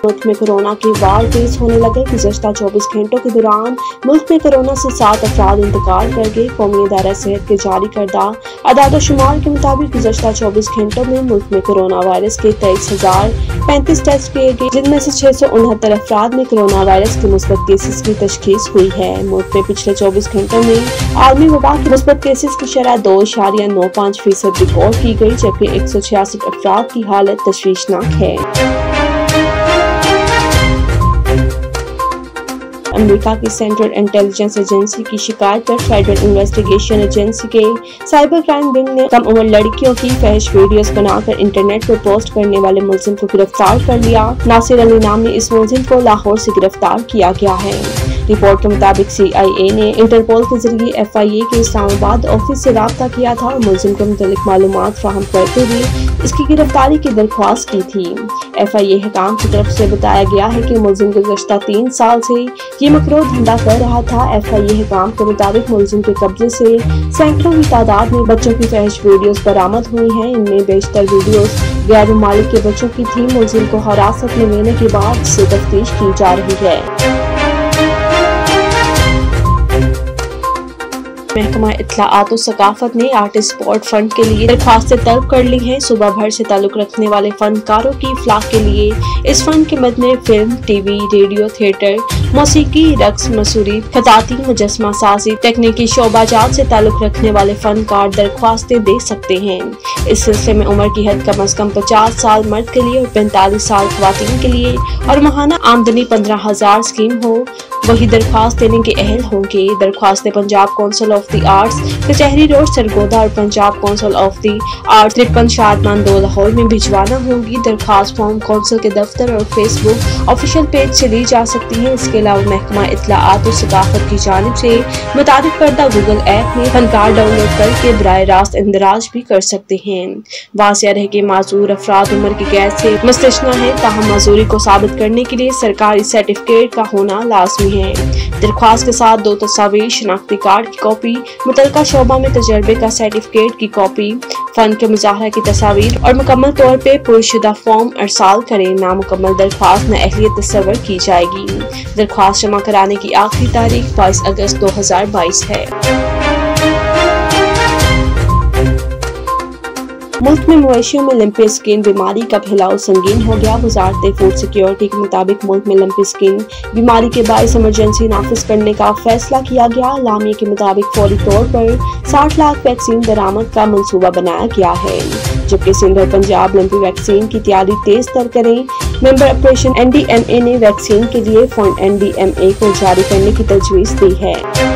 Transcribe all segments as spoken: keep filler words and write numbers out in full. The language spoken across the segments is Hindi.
मुल्क में कोरोना के वार तेज होने लगे। गुज़श्ता चौबीस घंटों के दौरान मुल्क में कोरोना से सात अफराद इंतकाल कर गए। कौमी इदारा सेहत के जारी करदा अदाद-ओ-शुमार के मुताबिक गुज़श्ता चौबीस घंटों में मुल्क में कोरोना वायरस के तेईस हजार पैंतीस टेस्ट किए गए, जिनमें से छह सौ उनहत्तर अफराद में कोरोना वायरस के मुस्बत केसेस की तशखीस हुई है। मुल्क में पिछले चौबीस घंटों में आलमी वबा के मुस्बत केसेस की शरह दो इशारिया नौ पाँच फीसद रिकॉर्ड की गई, जबकि एक सौ छियासठ अफराद की हालत तशवीशनाक है। अमेरिका की सेंट्रल इंटेलिजेंस एजेंसी की शिकायत पर फेडरल इन्वेस्टिगेशन एजेंसी के साइबर क्राइम विंग ने कम उम्र लड़कियों की फहश वीडियोस बनाकर इंटरनेट पर पोस्ट करने वाले मुलजिम को गिरफ्तार कर लिया। नासिर अली नामी इस मुलजिम को लाहौर से गिरफ्तार किया गया है। रिपोर्ट के मुताबिक सी आई ए ने इंटरपोल के जरिए एफ आई ए के इस्लामाबाद ऑफिस से राब्ता किया था और मुलजिम को मुतल्लिक मालूमात फ्राहम करते हुए इसकी गिरफ्तारी की दरख्वास्त की थी। एफ आई ए हकाम की तरफ से बताया गया है कि मुलजिम गुज़श्ता तीन साल से ये मकरूह धंधा कर रहा था। एफ आई ए हकाम के मुताबिक मुलजिम के कब्जे से सैकड़ों की तादाद में बच्चों की फहश वीडियोस बरामद हुई हैं। इनमें बेशतर वीडियोस गैर मुमालिक के बच्चों की थी। मुलजिम को हिरासत में लेने के बाद से तफ्तीश की जा रही है। महकमा इत्तलाआत और सकाफत ने आर्टिस्ट स्पॉट फंड के लिए दरख्वास्तें तलब कर ली हैं। सुबह भर से ताल्लुक रखने वाले फनकारों की इफ्लाह के लिए इस फंड के मद में फिल्म, टीवी, रेडियो, थिएटर, मौसीकी, रक्स, मसूरी, खताती, मुजस्मा साजी, तकनीकी शोबाजात से ताल्लुक रखने वाले फनकार दरख्वास्तें दे सकते हैं। इस सिलसिले में उम्र की हद कम अज कम पचास साल मर्द के लिए और पैंतालीस साल खवातीन के लिए और माहाना आमदनी पंद्रह हजार स्कीम हो वही दरख्वास्त देने के अहल होंगे। दरख्वास्तें Punjab Council of the Arts, Kachehri Road, Sargodha और Punjab Council of the Arts, तिरपन शादमान दो लाहौर में भिजवाना होंगी। दरख्वास्त फॉर्म काउंसिल के दफ्तर और फेसबुक ऑफिशियल पेज से ली जा सकती है। इसके अलावा महकमा इत्तलाआत और सकाफत की जानिब से मुतारिफ करदा गूगल ऐप में फनकार डाउनलोड करके बराह रास्त इंदराज भी कर सकते हैं। वाज़ेह रहे कि माजूर अफराद उम्र की कैद से मुस्तस्ना है, ताहम माजूरी को साबित करने के लिए सरकारी सर्टिफिकेट का होना लाजमी है। दरख्वास्त के साथ दो तस्वीर, शनाख्ती कार्ड की कॉपी, मुतलका शोबा में तजर्बे का सर्टिफिकेट की कॉपी, फंड के मुजाहरा की तस्वीर और मुकम्मल तौर पे पुरशुदा फॉर्म अरसाल करें। नामुकम्मल दरख्वास्त में अहलियत तस्वर की जाएगी। दरख्वास्त जमा कराने की आखिरी तारीख बाईस अगस्त दो हजार बाईस है। मुल्क में मवेशियों में लंपी स्किन बीमारी का फैलाव संगीन हो गया। वजारत फूड सिक्योरिटी के मुताबिक मुल्क में लंपी स्किन बीमारी के बायस इमरजेंसी नाफिज करने का फैसला किया गया। लामी के मुताबिक फौरी तौर पर साठ लाख वैक्सीन बरामद का मंसूबा बनाया गया है, जबकि सिंध और पंजाब लंपी वैक्सीन की तैयारी तेज तर करें। Member operation N D M A ने वैक्सीन के लिए fund N D M A को जारी करने की तजवीज दी है।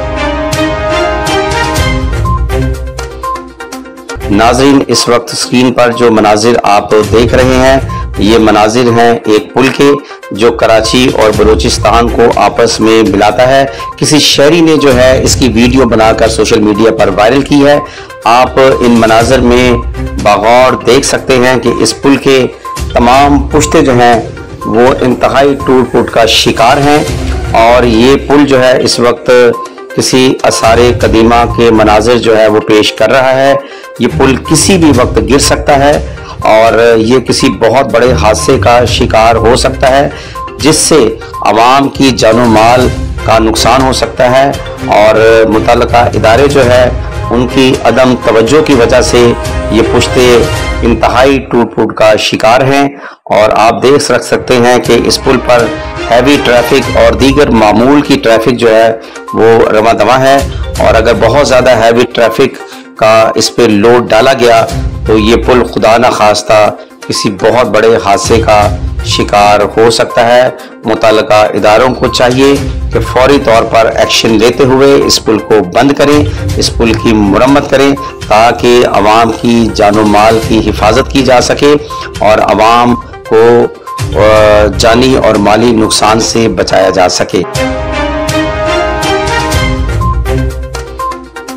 नाज़रीन, इस वक्त स्क्रीन पर जो मनाजिर आप देख रहे हैं ये मनाजिर हैं एक पुल के, जो कराची और बलूचिस्तान को आपस में मिलाता है। किसी शहरी ने जो है इसकी वीडियो बनाकर सोशल मीडिया पर वायरल की है। आप इन मनाजिर में बगौर देख सकते हैं कि इस पुल के तमाम पुश्ते जो हैं वो इंतहाई टूट फूट का शिकार हैं और ये पुल जो है इस वक्त किसी आसारे कदीमा के मनाजिर जो है वो पेश कर रहा है। ये पुल किसी भी वक्त गिर सकता है और ये किसी बहुत बड़े हादसे का शिकार हो सकता है, जिससे आवाम की जानो माल का नुकसान हो सकता है और मुतल्लिका इदारे जो है उनकी अदम तवज्जो की वजह से ये पुश्ते इंतहाई टूट फूट का शिकार हैं। और आप देख रख सकते हैं कि इस पुल पर हैवी ट्रैफिक और दीगर मामूल की ट्रैफिक जो है वो रवा दवा है और अगर बहुत ज़्यादा हैवी ट्रैफिक का इस पे लोड डाला गया तो ये पुल खुदा न खास्ता किसी बहुत बड़े हादसे का शिकार हो सकता है। मुतल्लिका इदारों को चाहिए कि फौरी तौर पर एक्शन लेते हुए इस पुल को बंद करें, इस पुल की मुरम्मत करें ताकि आवाम की जानो माल की हिफाजत की जा सके और आवाम को जानी और माली नुकसान से बचाया जा सके।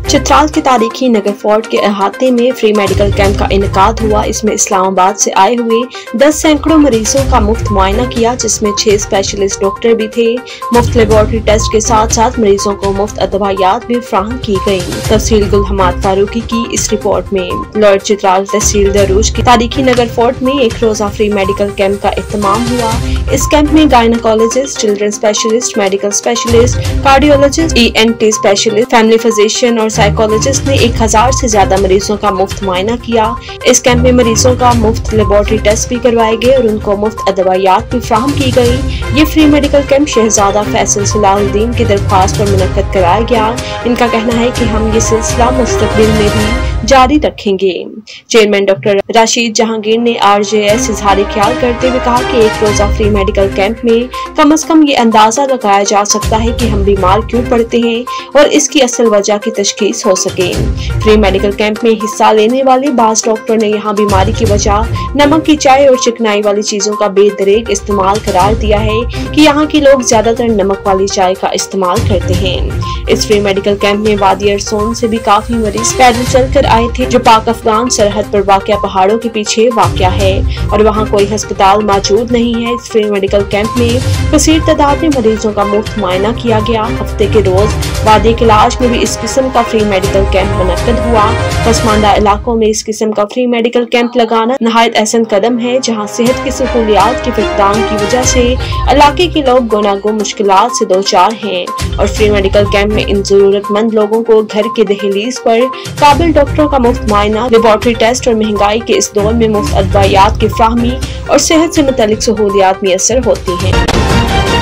चित्राल के तारीखी नगर फोर्ट के अहाते में फ्री मेडिकल कैंप का इनेकाद हुआ। इसमें इस्लामाबाद से आए हुए दस सैकड़ों मरीजों का मुफ्त मुआयना किया, जिसमें छह स्पेशलिस्ट डॉक्टर भी थे। मुफ्त लेबोरेटरी टेस्ट के साथ साथ मरीजों को मुफ्त अदवायात भी फ्राहम की गयी। तफसील गुल हमाद फारूकी की इस रिपोर्ट में। लॉर्ड चित्राल तहसील दरूज के तारीखी नगर फोर्ट में एक रोजा फ्री मेडिकल कैंप का इख्तिमाम हुआ। इस कैंप में gynaecologist, children specialist, medical specialist, cardiologist, E N T specialist, family physician और साइकोलॉजिस्ट ने एक हजार से ज्यादा मरीजों का मुफ्त मुआयना किया। इस कैंप में मरीजों का मुफ्त लेबोरेटरी टेस्ट भी करवाए गए और उनको मुफ्त अदवायात भी फ्राहम की गयी। ये free medical camp Shahzada Faisal Salahuddin की दरख्वास्त पर मुनक्कद कराया गया। इनका कहना है कि हम ये सिलसिला मुस्तकबिल में भी जारी रखेंगे। चेयरमैन डॉक्टर राशिद जहांगीर ने आर जे एस इजहार ख्याल करते हुए कहा कि एक रोजा फ्री मेडिकल कैंप में कम अज कम ये अंदाजा लगाया जा सकता है कि हम बीमार क्यों पड़ते हैं और इसकी असल वजह की तशखीस हो सके। फ्री मेडिकल कैंप में हिस्सा लेने वाले बाज डॉक्टर ने यहाँ बीमारी की वजह नमक की चाय और चिकनाई वाली चीजों का बेदरेक इस्तेमाल करार दिया है कि यहाँ के लोग ज्यादातर नमक वाली चाय का इस्तेमाल करते हैं। इस फ्री मेडिकल कैंप में वादी अरसोन से भी काफी मरीज पैदल चलकर आए थे, जो पाक अफगान सरहद पर वाक़या पहाड़ों के पीछे वाक़या है और वहाँ कोई अस्पताल मौजूद नहीं है। इस फ्री मेडिकल कैंप में कसीर तादाद में मरीजों का मुफ्त मुआयना किया गया। हफ्ते के रोज वादी इलाज में भी इस किस्म का फ्री मेडिकल कैंप मुनक्कद हुआ। पसमानदा इलाकों में इस किस्म का फ्री मेडिकल कैंप लगाना नहायत अहसन कदम है, जहाँ सेहत की सहूलियात के फकदान की वजह से इलाके के लोग गुनागो मुश्किलात से दो चार हैं और फ्री मेडिकल कैंप में इन जरूरतमंद लोगों को घर के दहलीज पर काबिल डॉक्टरों का मुफ्त मुआयना, लेबोरेटरी टेस्ट और महंगाई के इस दौर में मुफ्त अदवायात की फ्राहमी और सेहत से मुतल्लिक सहूलियात मुयस्सर होती हैं।